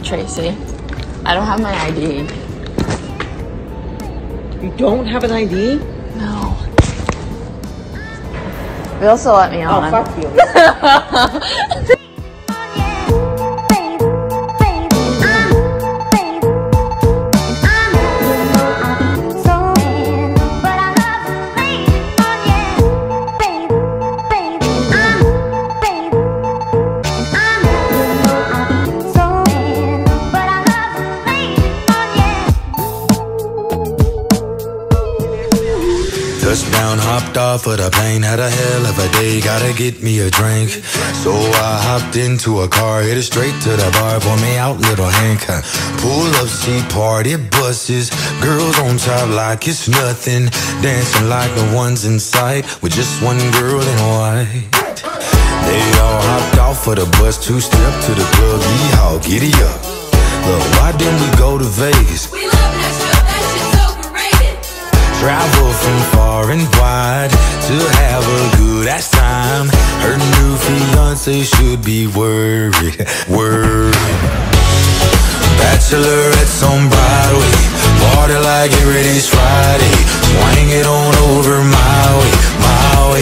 Tracy. I don't have my ID. You don't have an ID? No. They also let me on. Oh, fuck you. Touchdown, hopped off of the plane, had a hell of a day, gotta get me a drink. So I hopped into a car, headed straight to the bar, pour me out little Hank. Pull up, see party buses, girls on top like it's nothing, dancing like the ones in sight, with just one girl in white. They all hopped off of the bus, two-step to the club, yeehaw, giddy up. Look, why didn't we go to Vegas? Travel from far and wide to have a good ass time. Her new fiance should be worried. Bachelorette's on Broadway, party like every day's Friday. Swing it on over my way.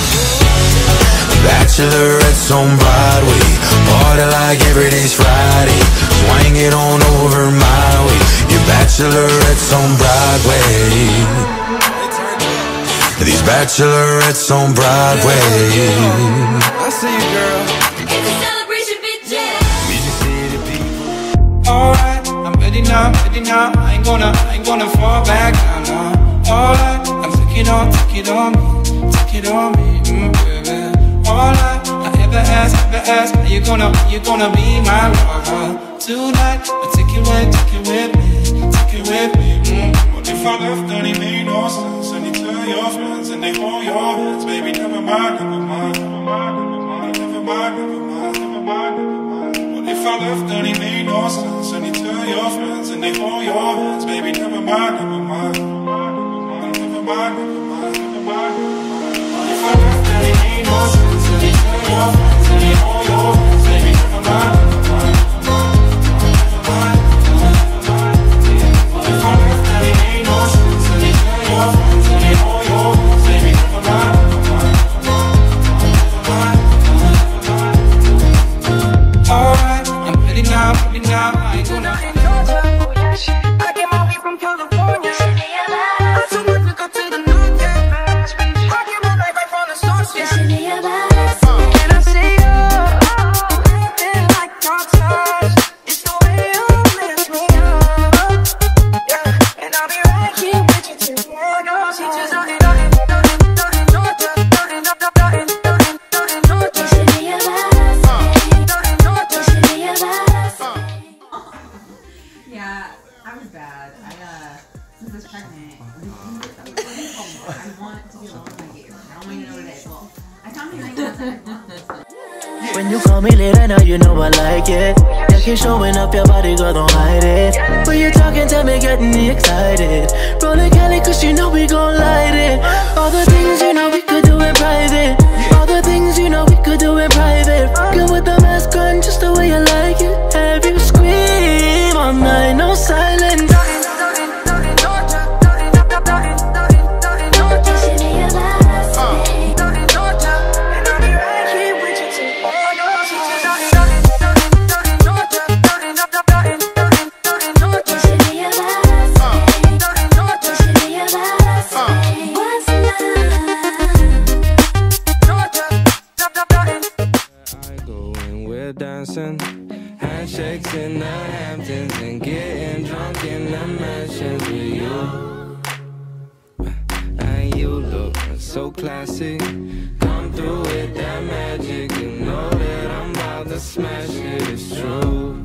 Bachelorette's on Broadway, party like every day's Friday. Swing it on over my way. Your bachelorette's on Broadway. These bachelorettes on Broadway. I see you, girl. It's a celebration, bitches. Music City people. Alright, I'm ready now. I ain't gonna fall back down now. Alright, I'm take it on me, baby. Alright, I ever ask, are you gonna be my lover? Tonight, I'll take you with me. What if I left, then it made no sense? And you tell your friends, and they hold your hands. Baby, never mind. What if I left, then it made no sense? And you tell your friends, and they hold your hands. Baby, never mind. What if I left, then it made no sense? And you tell your friends, and they hold your hands. Baby, never mind. Yeah, I was bad. Since I was pregnant, I want to be alone when I get here. I don't want to know today. Well, I found me right. When you call me late, I know you know I like it. Yeah, keep showing up your body, girl, don't hide it. When you talking, tell me, getting me excited. Rolling Cali, cause you know we gon' light it. All the things you know we could do in private. All the things you know we could do in private. Rockin' with the mask on, just the way I like it. Have you scream all night, no silence. Handshakes in the Hamptons and getting drunk in the mansions with you. And you look so classic. Come through with that magic. You know that I'm about to smash it, it's true.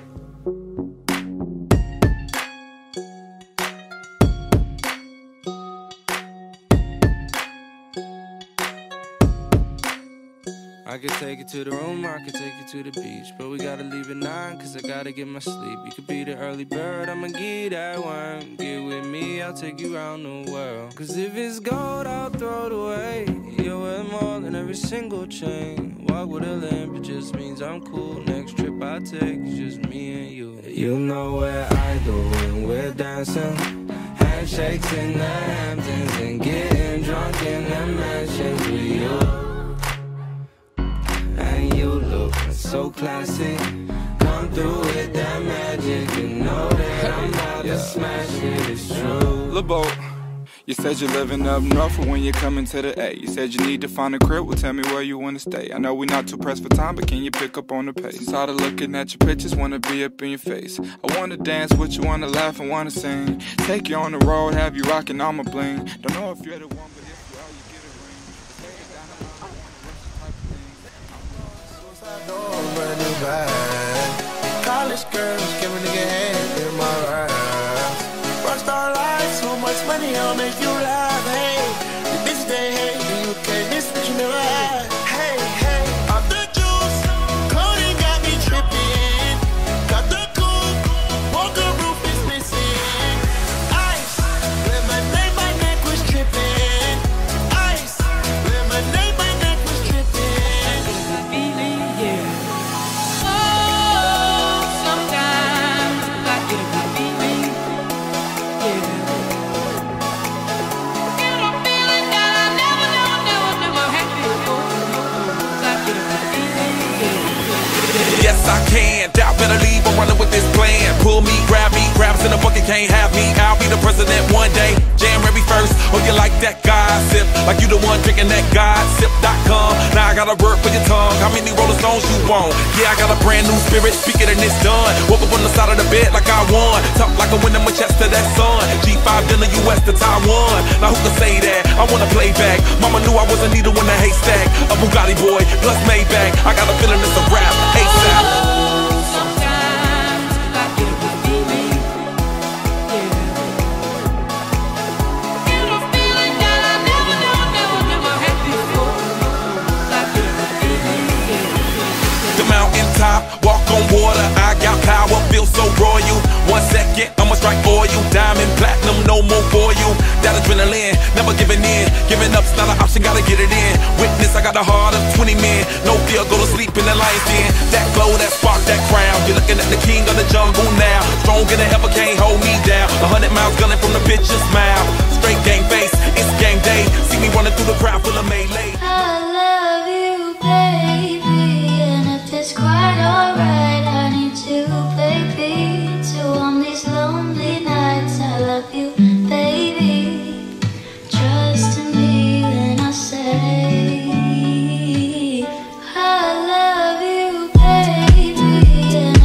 I could take you to the room, I could take you to the beach, but we gotta leave at 9, cause I gotta get my sleep. You could be the early bird, I'ma give that one. Get with me, I'll take you around the world. Cause if it's gold, I'll throw it away. You're worth more than every single chain. Walk with a limp, it just means I'm cool. Next trip I take is just me and you. You know where I go when we're dancing. Handshakes in the Hamptons and getting drunk in the mansions with you. And you look so classy. Come through with that magic. You know that I'm about to smash it, it's true. LeBeau, you said you're living up north, but when you're coming to the A, you said you need to find a crib. Well, tell me where you wanna stay. I know we're not too pressed for time, but can you pick up on the pace? Tired of looking at your pictures, wanna be up in your face. I wanna dance with you, wanna laugh and wanna sing. Take you on the road, have you rocking on my bling. Don't know if you're the one, but if you are, you get a ring. Stay down the line, I wanna rush the type of things. Brand new bag. College girls, give a nigga head in my raps. Rockstar life, so much money, I'll make you laugh. Hey, the bitch they hate, you can't miss what you never had. Hey, hey, off the juice, coding got me tripping. Got the coupe, walker roof is missing. Ice, lemonade, my neck was tripping. Ice, lemonade, my neck was tripping. Feeling, yeah. Sometimes I get a good feeling, yeah. Get a feeling that I never had before. I get a good feeling, yeah. Yes, I can. Doubt better leave. I'm running with this plan. Pull me, grab us in a bucket, can't have me. I'll be the president one day. January 1st. Oh, you like that gossip? Like you the one drinking that gossip.com. Now I got a word for your tongue. How many Rolling Stones you want? Yeah, I got a brand new spirit. Speak it and it's done. Woke up on the side of the bed like I won. Talk like a winner Manchester, that sun. G5 dinner, US to Taiwan. Now who can say that? I wanna play back. Mama knew I was a needle in a haystack. A Bugatti boy plus Maybach. I got a feeling it's a rap. ASAP. Sometimes I get a good feeling, yeah. Get a feeling that I never had before. I get a good feeling, yeah. The mountaintop, walk on water. I got power, feel so royal. 1 second, I'ma strike oil. Diamond, platinum, no more for you. That adrenaline, never giving in. Giving up's not an option, gotta get it in. Witness, I got the heart of 20 men. No fear, go to sleep in the lion's den. That glow, that spark, that crown. You're looking at the king of the jungle now. Stronger than ever, can't hold me down. 100 miles gunning from the picture's smile. Straight game face, it's game day. See me running through the crowd full of melee. I love you, baby, and if it's quite alright, I need you, baby, to warm these lonely nights. I love you, baby. Trust in me when I say I love you, baby, and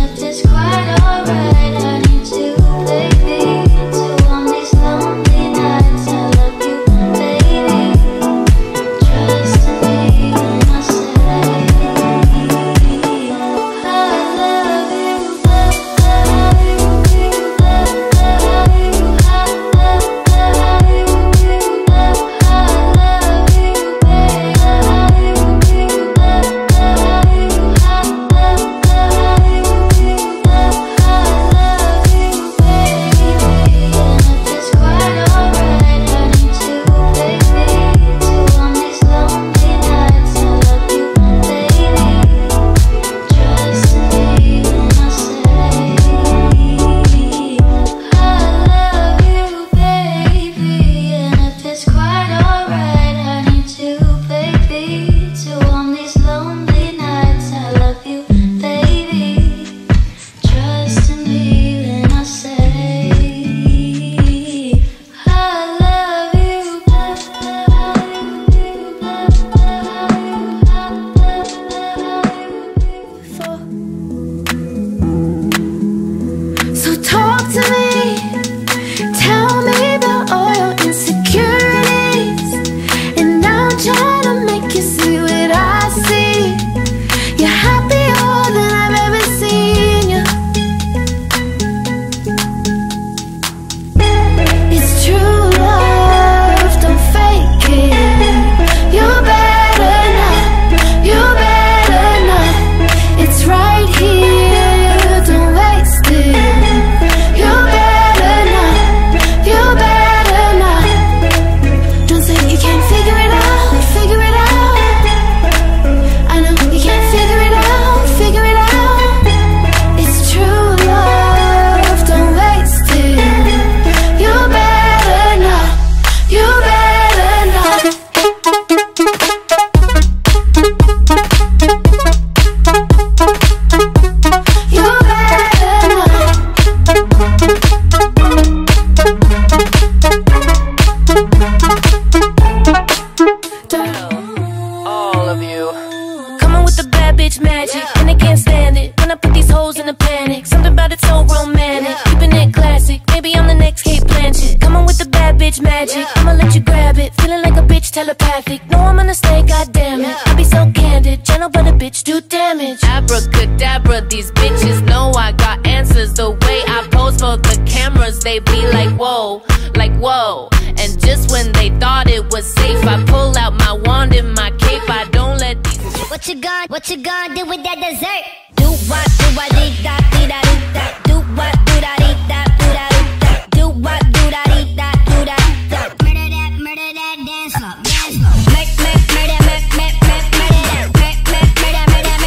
wanna panic. Something about it so romantic, keeping it classic. Maybe I'm the next Kate Blanchett. Come on with the bad bitch magic. I'ma let you grab it, feeling like a bitch telepathic. No, I'm gonna stay, goddammit. I be so candid, gentle but a bitch do damage. Abracadabra, these bitches know I got answers. The way I pose for the cameras, they be like whoa, like whoa. And just when they thought it was safe, I pull out my wand and my cape. I don't let these. What you gonna do with that dessert? Do what, dee da, dee da, dee da. Do what, do da, dee da, do da, dee da. Do what, do da, dee da, do da, dee da. Murder that, dance floor, dance floor. Murder that, murder that, murder that, murder that, murder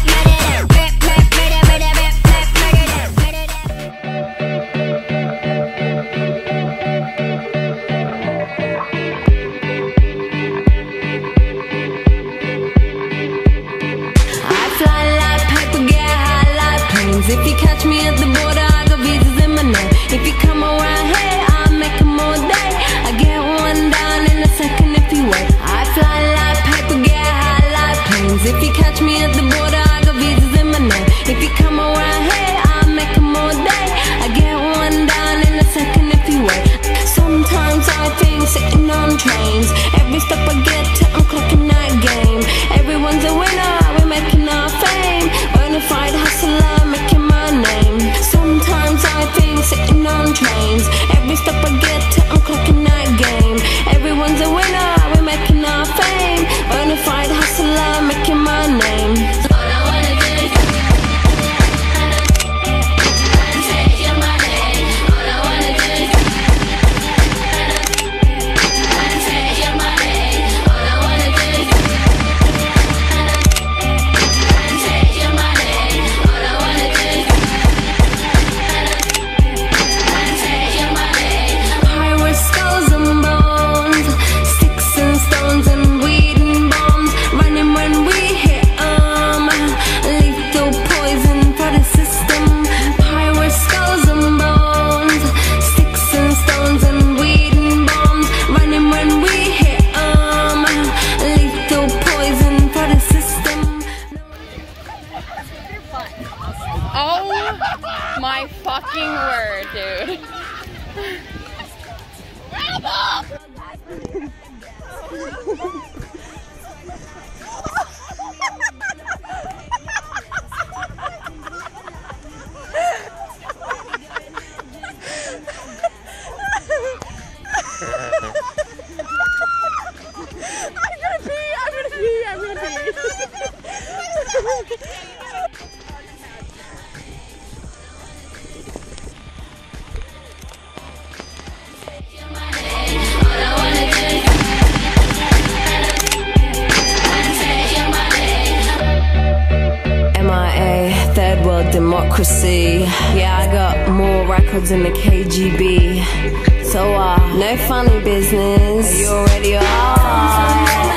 if you catch me at the border, I got visas in my name. If you come around here, I'll make them all day. I get one down in a second if you wait. I fly like paper, get high like planes. If you catch me at the border, I got visas in my name. If you come around here, I'll make them all day. I get one down in a second if you wait. Sometimes I think sitting on trains. Every step I get to, I'm clocking that game. Everyone's a winner, we're making our fame. Bonafide hustler, making my name. Sometimes I think sitting on trains. Every step I get to, I'm clocking that game. Everyone's a winner, we're making our fame. Bonafide hustler, making my name. All I wanna do is take your money. All I wanna do is take your money. All I wanna do is take your money. All I wanna do is take your money. Pirates, skulls and bones, sticks and stones and weed and bombs. Running when we hit 'em, lethal poison for the system. Pirates, skulls and bones, sticks and stones and weed and bombs. Running when we hit 'em, lethal poison for the system. Oh my fucking word, dude. I'm gonna pee. MIA, third world democracy. Yeah, I got more records than the KGB. So no funny business. You already are.